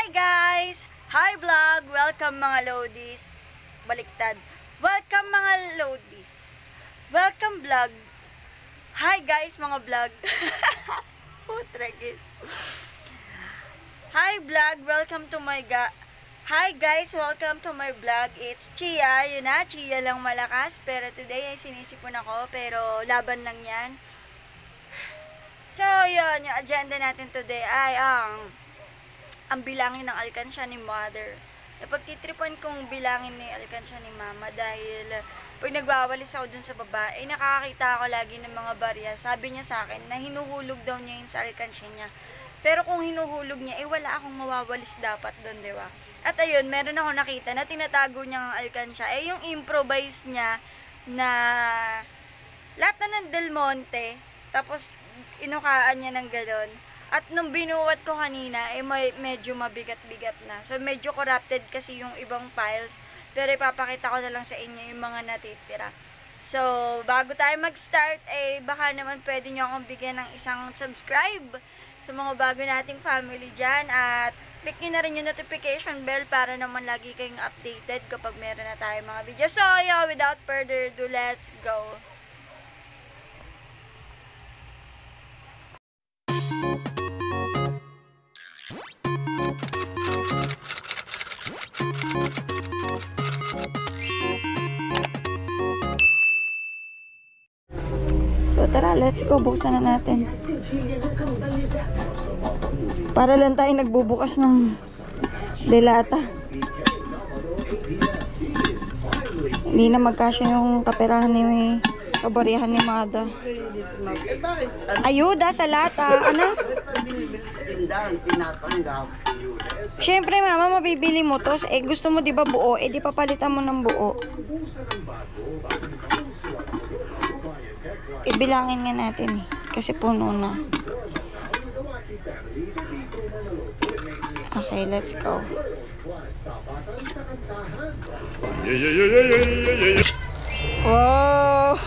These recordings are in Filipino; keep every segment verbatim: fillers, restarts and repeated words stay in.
Hi guys! Hi vlog! Welcome mga Lodies. Baliktad. Welcome mga Lodies. Welcome vlog. Hi guys mga vlog. Putragis. Hi vlog. Welcome to my ga Hi guys! Welcome to my vlog. It's Chia. Yun na, Chia lang malakas. Pero today ay sinisipon ako. Pero laban lang yan. So yun, yung agenda natin today ay ang ang bilangin ng alkansya ni mother. Napagtitripan kong bilangin ni alkansya ni mama dahil pag nagwawalis ako dun sa baba, eh nakakakita ako lagi ng mga barya. Sabi niya sa akin na hinuhulog daw niya yun sa alkansya niya. Pero kung hinuhulog niya, eh wala akong mawawalis dapat dun, di ba? At ayun, meron ako nakita na tinatago niya ang alkansya. Eh yung improvise niya na lahat na ng Del Monte, tapos inukaan niya ng galon. At nung binuwat ko kanina, eh may, medyo mabigat-bigat na. So, medyo corrupted kasi yung ibang files. Pero ipapakita ko na lang sa inyo yung mga natitira. So, bago tayo mag-start, eh baka naman pwede nyo akong bigyan ng isang subscribe sa mga bago nating family dyan. At click nyo na rin yung notification bell para naman lagi kayong updated kapag meron na tayo mga video. So, yo, without further ado, let's go! So tara, let's go. Buksan na natin. Para lang tayo nagbubukas ng delata. Hindi na magkasya yung kaperahan ni kabarihan ni Mada. Ayuda sa lata. Ano? Siyempre mama, mabibili mo to. Eh gusto mo diba buo? Eh di papalitan mo ng buo. Ibilangin nga natin eh. Kasi puno na. Okay, let's go. Wow!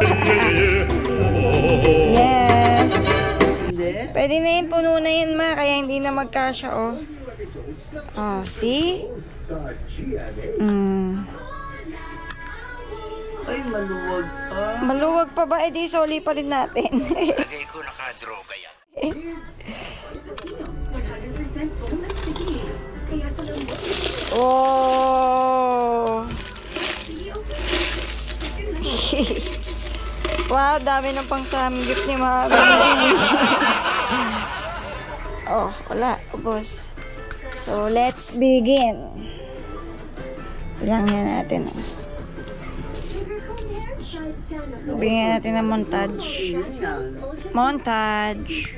Yes! Pwede na yun, puno na yun ma. Kaya hindi na magkasya oh. Oh, see? Hmm. Ay, maluwag pa. Maluwag pa ba? Eh di soli pa rin natin. Lagay ko nakadroga yan. Oh! Wow, dami ng pang sa aming gift ni mami. Oh, wala. Ubos. So, let's begin. Bilangin natin. Bigyan natin ng montage. Montage.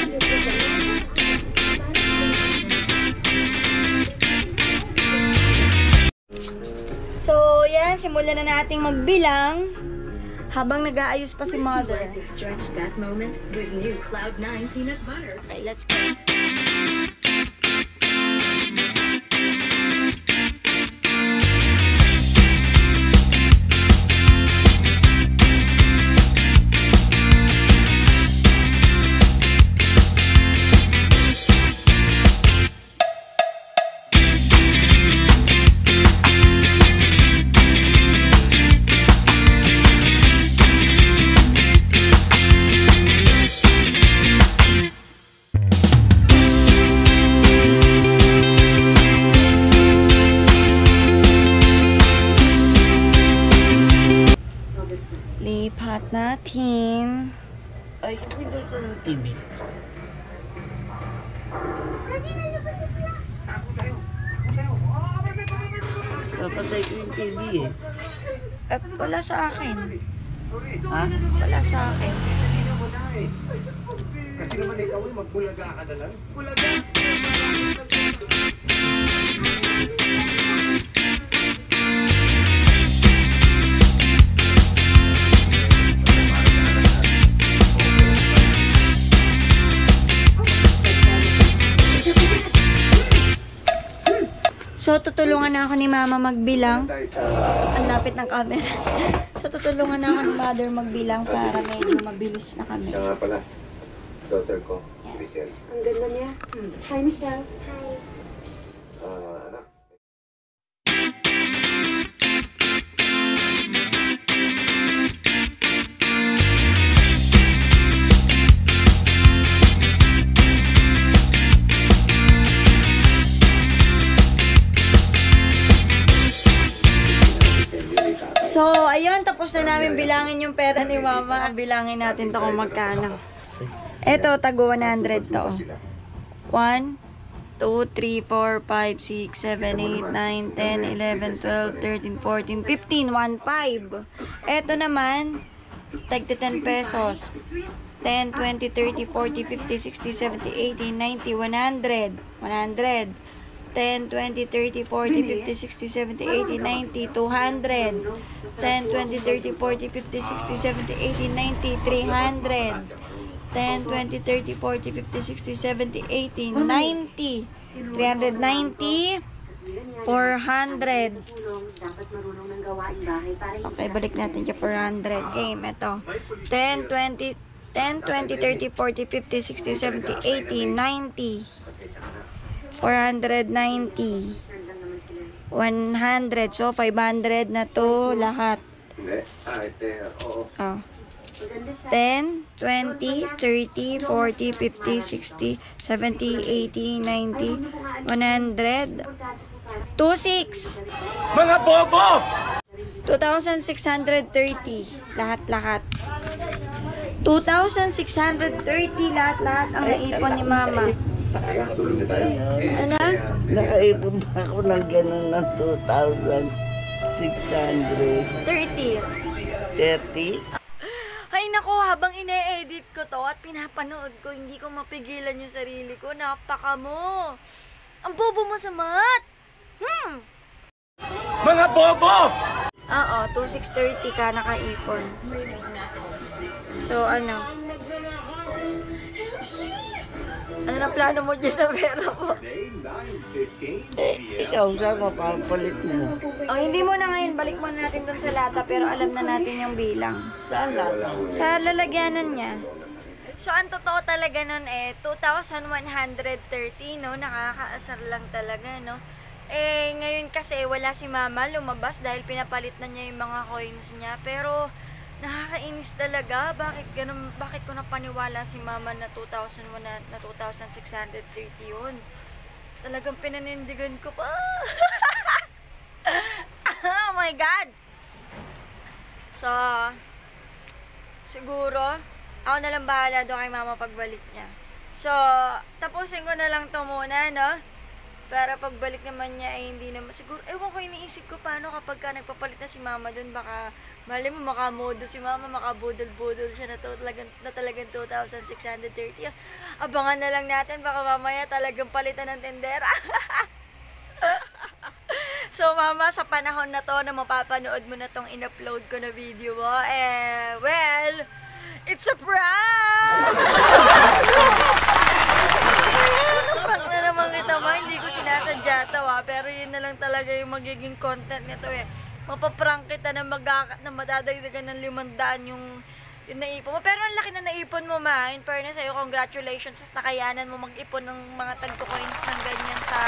So, yan. Simulan na nating magbilang habang nag-aayos pa si mother. Okay, let's go. Lipat natin. Ay, hindi daw ito ng T V. Papatay ko yung T V eh. At wala sa akin. Ha? Wala sa akin. Kasi naman ikaw ay magbulaga ka na lang. Bulaga! So, tutulungan na ako ni mama magbilang. Ang lapit ng camera. So, tutulungan na ako ni mother magbilang para medyo mabilis na kami. Siya nga pala, daughter ko, Michelle. Ang ganda niya. Hi, Michelle. Hi. Natapos na namin bilangin yung pera ni Mama. Bilangin natin to kung magkano. Eto, tago one hundred to. one, two, three, four, five, six, seven, eight, nine, ten, eleven, twelve, thirteen, fourteen, fifteen. one, five. Eto naman, tagti ten pesos. ten, twenty, thirty, forty, fifty, sixty, seventy, eighty, ninety, one hundred. one hundred. ten, twenty, thirty, forty, fifty, sixty, seventy, eighty, ninety, two hundred. ten, twenty, thirty, forty, fifty, sixty, seventy, eighty, ninety, three hundred. ten, twenty, thirty, forty, fifty, sixty, seventy, eighty, ninety. three hundred ninety. four hundred. Okay, balik natin yung four hundred. Game, ito. ten, twenty, ten, twenty, thirty, forty, fifty, sixty, seventy, eighty, ninety. four hundred ninety. one hundred. So, five hundred na to lahat. Oh. ten, twenty, thirty, forty, fifty, sixty, seventy, eighty, ninety, one hundred. two six. Mga bobo! two thousand six hundred thirty. Lahat-lahat. two thousand six hundred thirty lahat-lahat ang naipon ni Mama. Ano? Nakaipon pa ako ng ganun ng two thousand six hundred thirty. thirty. Ay nako, habang ine-edit ko to at pinapanood ko, hindi ko mapigilan yung sarili ko. Napaka mo. Ang bobo mo sa mat. Hmm. Mga bobo! Oo, two six thirty ka nakaipon. So, ano? Ano na plano mo dyan sa pera mo? Eh, ikaw saan mapapalit mo? O, hindi mo na ngayon. Balik mo na natin dun sa lata, pero alam na natin yung bilang. Saan lahat? Sa lalagyanan niya. So, ang totoo talaga nun eh, two thousand one hundred thirty, no? Nakakaasar lang talaga, no? Eh, ngayon kasi wala si Mama lumabas dahil pinapalit na niya yung mga coins niya. Pero, nakakainis talaga. Bakit ganun, bakit ko napaniwala si Mama na two thousand one na, na two thousand six hundred thirty yun? Talagang pinanindigan ko pa. Oh my God! So, siguro, ako na lang bahala doon kay Mama pagbalik niya. So, tapusin ko na lang to muna, no? Para pagbalik naman niya ay hindi naman, siguro, ewan ko, iniisip ko paano kapag ka nagpapalit na si Mama doon, baka, mali mo, makamodo si Mama, makabudol-budol siya na, to, talagang, na talagang two thousand six hundred thirty. Abangan na lang natin, baka mamaya talagang palitan ng tendera. So, Mama, sa panahon na to na mapapanood mo na tong in-upload ko na video mo, eh, well, it's a prank! Prank na naman kita, Ma. Hindi ko sinasadya to, ha? Pero yun na lang talaga yung magiging content nito, eh. Mapaprank kita na, magaka, na madadagdagan ng limandaan yung, yung naipon mo. Pero ang laki na naipon mo, Ma. In fairness sa'yo, congratulations sa nakayanan mo mag-ipon ng mga tagko-coins ng ganyan sa...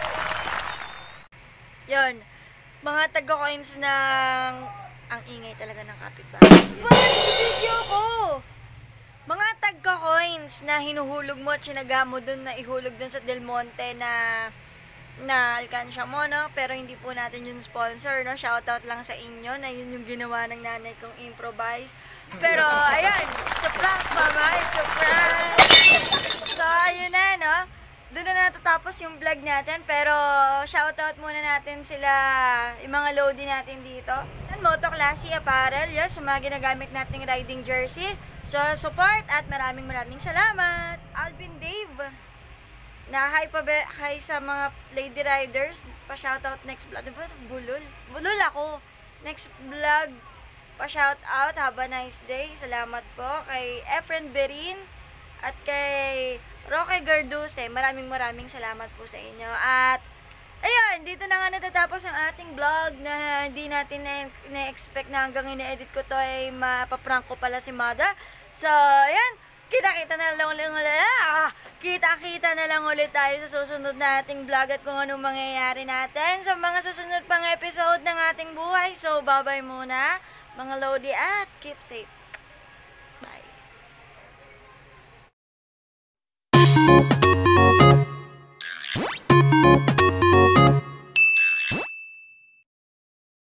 Yun. Mga tagko-coins ng... Ang ingay talaga ng kapitbahay. Bakit video ko? Mga tagka-coins na hinuhulog mo at sinaga mo dun na ihulog dun sa Del Monte na na alkansya mo, no? Pero hindi po natin yung sponsor, no? Shoutout lang sa inyo na yun yung ginawa ng nanay kong improvise. Pero, ayan, it's a prank, Mama. It's a prank. So, ayun na, no? Doon na natatapos yung vlog natin. Pero, shoutout muna natin sila, yung mga loadie natin dito. Moto Classy Apparel, yes, sa mga ginagamit nating riding jersey. So, support at maraming maraming salamat. Alvin Dave. Na hi pa be, hi sa mga lady riders. Pa-shoutout next vlog. Ano ba? Bulol. Bulol ako. Next vlog. Pa-shoutout. Have a nice day. Salamat po kay Efren Berin at kay Roque Garduse. Maraming maraming salamat po sa inyo. At ayun, dito na nga natatapos ang ating vlog na hindi natin na-expect na hanggang ina-edit ko to ay mapaprank ko pala si Mother. So, ayan, kita-kita na lang ulit, ah, kita-kita na lang ulit tayo sa susunod na ating vlog at kung anong mangyayari natin sa mga susunod pang episode ng ating buhay. So, bye-bye muna, mga Lodi, at keep safe.